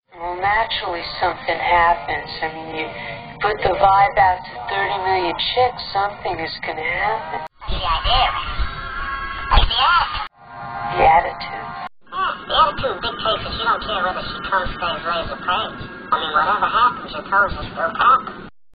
Well, naturally something happens. I mean, you put the vibe out to 30 million chicks, something is going to happen. That's the idea. That's the act. The attitude. Yeah, the attitude dictates that you don't care whether she comes, stays, lays, or prays. I mean, whatever happens, your toes will still tap.